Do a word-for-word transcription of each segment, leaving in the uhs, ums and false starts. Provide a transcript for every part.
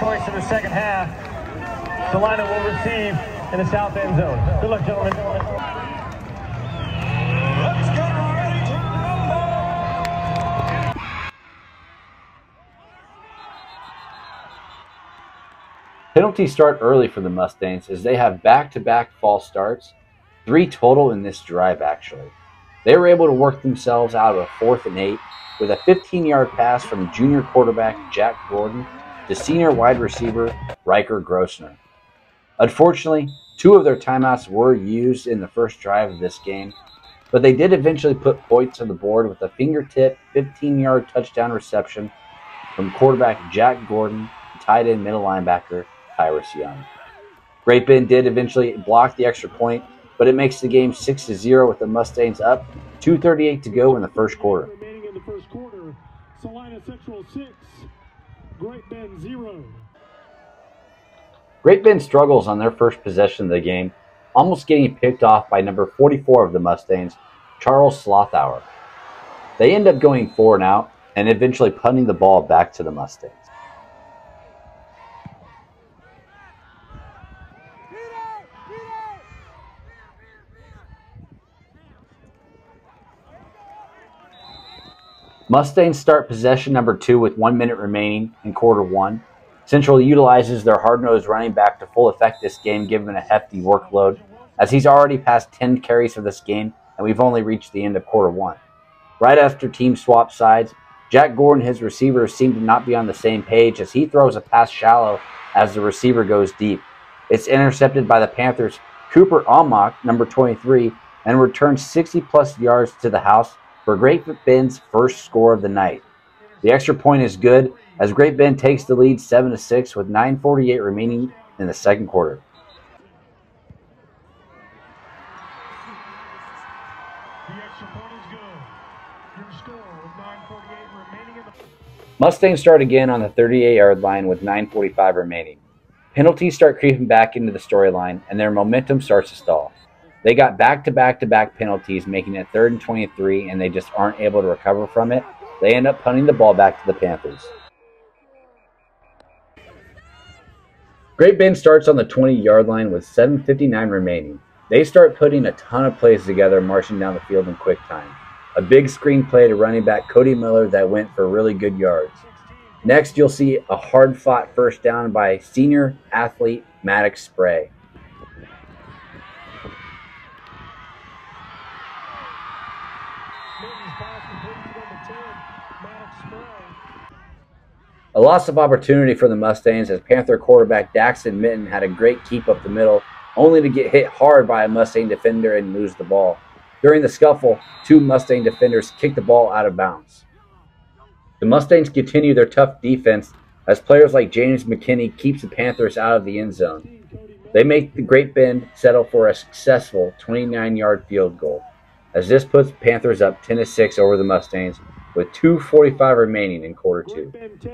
points in the second half. Salina will receive in the south end zone. Good luck, gentlemen. Let's get ready to rumble. Penalties start early for the Mustangs as they have back-to-back false starts, three total in this drive actually. They were able to work themselves out of a fourth and eight with a fifteen-yard pass from junior quarterback Jack Gordon to senior wide receiver Riker Grossner. Unfortunately, two of their timeouts were used in the first drive of this game, but they did eventually put points on the board with a fingertip fifteen-yard touchdown reception from quarterback Jack Gordon and tight end middle linebacker Tyrus Young. Great Bend did eventually block the extra point, but it makes the game six to zero with the Mustangs up, two thirty-eight to go in the first quarter. Remaining in the first quarter, Salina Central six, Great Bend zero. Great Bend struggles on their first possession of the game, almost getting picked off by number forty-four of the Mustangs, Charles Slothauer. They end up going four and out and eventually punting the ball back to the Mustangs. Mustangs start possession number two with one minute remaining in quarter one. Central utilizes their hard-nosed running back to full effect this game, given a hefty workload, as he's already passed ten carries for this game, and we've only reached the end of quarter one. Right after team swap sides, Jack Gordon and his receivers seem to not be on the same page as he throws a pass shallow as the receiver goes deep. It's intercepted by the Panthers' Cooper Almach, number twenty-three, and returns sixty plus yards to the house for Great Bend's first score of the night. The extra point is good as Great Bend takes the lead seven to six with nine forty-eight remaining in the second quarter. The extra point is good. Your score with nine forty-eight remaining in the... Mustangs start again on the thirty-eight-yard line with nine forty-five remaining. Penalties start creeping back into the storyline, and their momentum starts to stall. They got back-to-back-to-back penalties, making it third and twenty-three, and they just aren't able to recover from it. They end up punting the ball back to the Panthers. Great Bend starts on the twenty-yard line with seven fifty-nine remaining. They start putting a ton of plays together, marching down the field in quick time. A big screen play to running back Cody Miller that went for really good yards. Next, you'll see a hard-fought first down by senior athlete Maddox Spray. A loss of opportunity for the Mustangs as Panther quarterback Daxton Minton had a great keep up the middle, only to get hit hard by a Mustang defender and lose the ball. During the scuffle, two Mustang defenders kicked the ball out of bounds. The Mustangs continue their tough defense as players like James McKinney keeps the Panthers out of the end zone. They make the Great Bend settle for a successful twenty-nine-yard field goal, as this puts Panthers up ten to six over the Mustangs with two forty-five remaining in quarter two.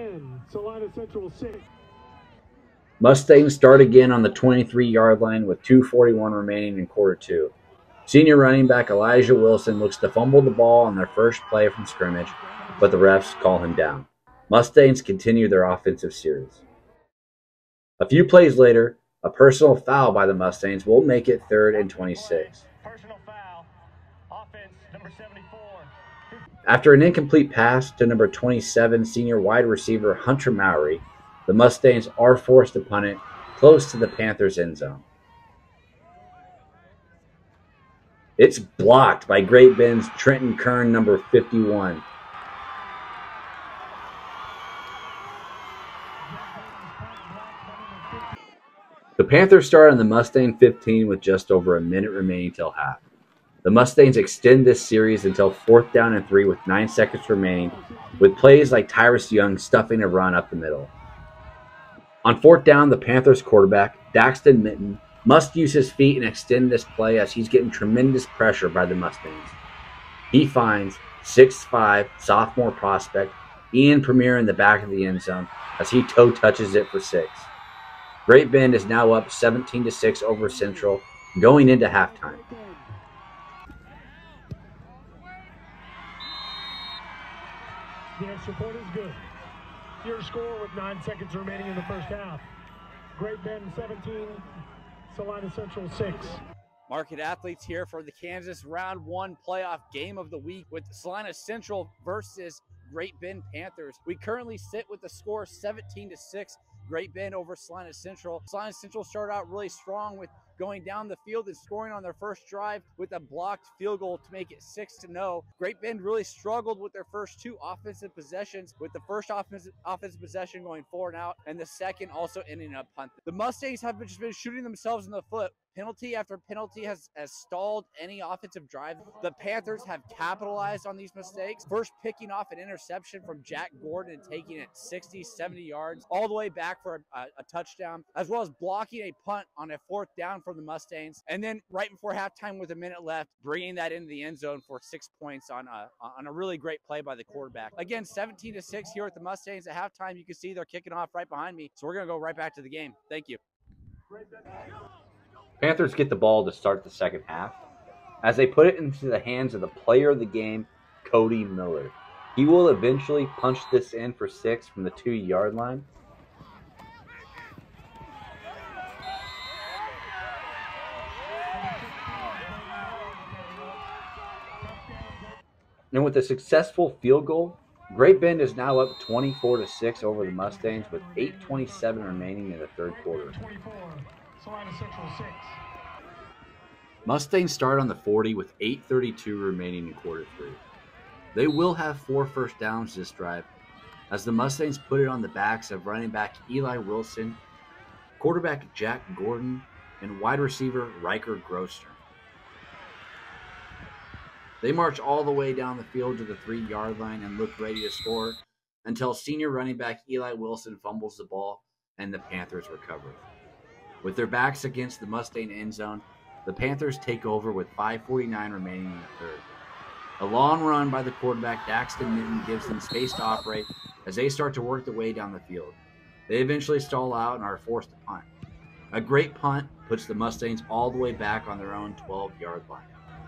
Mustangs start again on the twenty-three-yard line with two forty-one remaining in quarter two. Senior running back Elijah Wilson looks to fumble the ball on their first play from scrimmage, but the refs call him down. Mustangs continue their offensive series. A few plays later, a personal foul by the Mustangs will make it third and twenty-six. Personal foul. Offense number seventy-four. After an incomplete pass to number twenty-seven senior wide receiver Hunter Mowry, the Mustangs are forced to punt it close to the Panthers' end zone. It's blocked by Great Bend's Trenton Kern, number fifty-one. The Panthers start on the Mustang fifteen with just over a minute remaining till half. The Mustangs extend this series until fourth down and three with nine seconds remaining, with plays like Tyrus Young stuffing a run up the middle. On fourth down, the Panthers quarterback, Daxton Minton, must use his feet and extend this play as he's getting tremendous pressure by the Mustangs. He finds six five sophomore prospect Ian Premier in the back of the end zone as he toe touches it for six. Great Bend is now up seventeen to six over Central going into halftime. The extra point is good. Your score with nine seconds remaining in the first half. Great Bend seventeen, Salina Central six. Market Athletes here for the Kansas Round One Playoff Game of the Week with Salina Central versus Great Bend Panthers. We currently sit with the score seventeen to six. Great Bend over Salina Central. Salina Central started out really strong with going down the field and scoring on their first drive with a blocked field goal to make it six to zero. Great Bend really struggled with their first two offensive possessions, with the first offensive, offensive possession going four and out, and the second also ending up punt. The Mustangs have just been shooting themselves in the foot. Penalty after penalty has, has stalled any offensive drive. The Panthers have capitalized on these mistakes. First picking off an interception from Jack Gordon and taking it sixty, seventy yards all the way back for a, a touchdown, as well as blocking a punt on a fourth down from the Mustangs. And then right before halftime with a minute left, bringing that into the end zone for six points on a, on a really great play by the quarterback. Again, seventeen to six here at the Mustangs. At halftime, you can see they're kicking off right behind me. So we're going to go right back to the game. Thank you. Panthers get the ball to start the second half as they put it into the hands of the player of the game, Cody Miller. He will eventually punch this in for six from the two-yard line. And with a successful field goal, Great Bend is now up twenty-four to six over the Mustangs with eight twenty-seven remaining in the third quarter. Salina Central six. Mustangs start on the forty with eight thirty-two remaining in quarter three. They will have four first downs this drive as the Mustangs put it on the backs of running back Eli Wilson, quarterback Jack Gordon, and wide receiver Riker Grosser. They march all the way down the field to the three-yard line and look ready to score until senior running back Eli Wilson fumbles the ball and the Panthers recover. With their backs against the Mustang end zone, the Panthers take over with five forty-nine remaining in the third. A long run by the quarterback, Daxton Minton, gives them space to operate as they start to work their way down the field. They eventually stall out and are forced to punt. A great punt puts the Mustangs all the way back on their own twelve-yard line.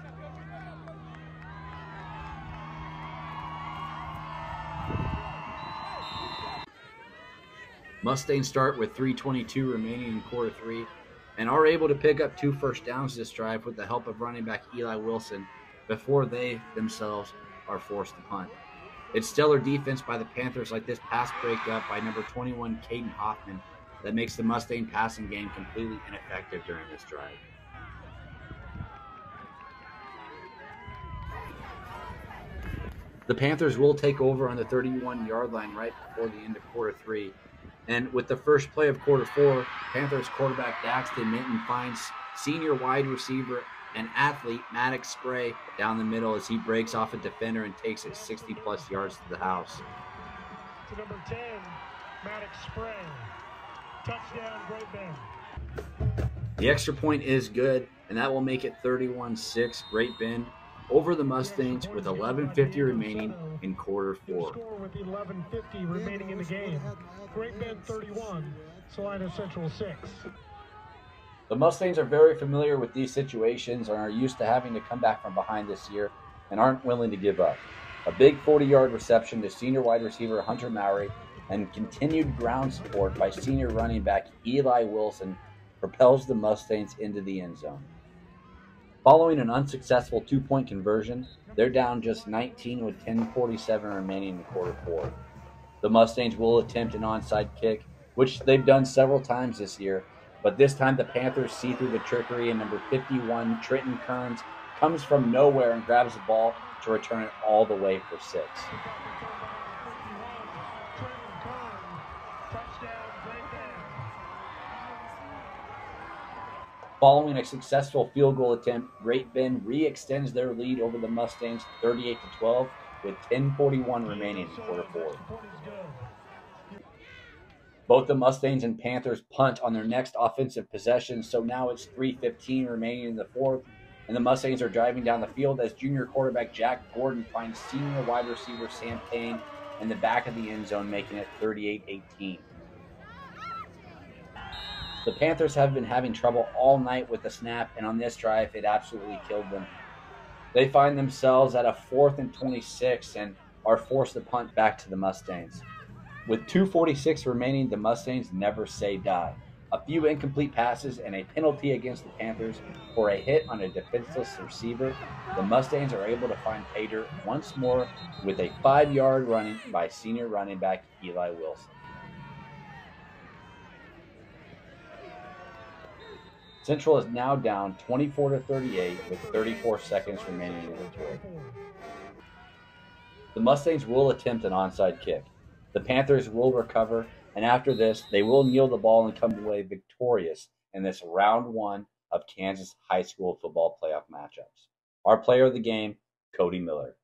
Mustangs start with three twenty-two remaining in quarter three and are able to pick up two first downs this drive with the help of running back Eli Wilson before they themselves are forced to punt. It's stellar defense by the Panthers like this pass breakup by number twenty-one Caden Hoffman that makes the Mustang passing game completely ineffective during this drive. The Panthers will take over on the thirty-one-yard line right before the end of quarter three. And with the first play of quarter four, Panthers quarterback Daxton Minton finds senior wide receiver and athlete Maddox Spray down the middle as he breaks off a defender and takes it sixty-plus yards to the house. To number ten, Maddox Spray. Touchdown, Great Bend. The extra point is good, and that will make it thirty-one six Great Bend over the Mustangs with eleven fifty remaining in quarter four. Score with eleven fifty remaining in the game. Great Bend thirty-one, Salina Central six. The Mustangs are very familiar with these situations and are used to having to come back from behind this year and aren't willing to give up. A big forty-yard reception to senior wide receiver Hunter Mowry and continued ground support by senior running back Eli Wilson propels the Mustangs into the end zone. Following an unsuccessful two-point conversion, they're down just nineteen with ten forty-seven remaining in quarter four. The Mustangs will attempt an onside kick, which they've done several times this year, but this time the Panthers see through the trickery and number fifty-one, Trenton Kearns, comes from nowhere and grabs the ball to return it all the way for six. Following a successful field goal attempt, Great Bend re-extends their lead over the Mustangs thirty-eight to twelve with ten forty-one remaining in quarter four. Both the Mustangs and Panthers punt on their next offensive possession, so now it's three fifteen remaining in the fourth, and the Mustangs are driving down the field as junior quarterback Jack Gordon finds senior wide receiver Sam Payne in the back of the end zone, making it thirty-eight eighteen. The Panthers have been having trouble all night with the snap, and on this drive, it absolutely killed them. They find themselves at a fourth and twenty-six and are forced to punt back to the Mustangs. With two forty-six remaining, the Mustangs never say die. A few incomplete passes and a penalty against the Panthers for a hit on a defenseless receiver, the Mustangs are able to find pay dirt once more with a five-yard running by senior running back Eli Wilson. Central is now down twenty-four to thirty-eight with thirty-four seconds remaining in the quarter. The Mustangs will attempt an onside kick. The Panthers will recover, and after this, they will kneel the ball and come away victorious in this round one of Kansas high school football playoff matchups. Our player of the game, Cody Miller.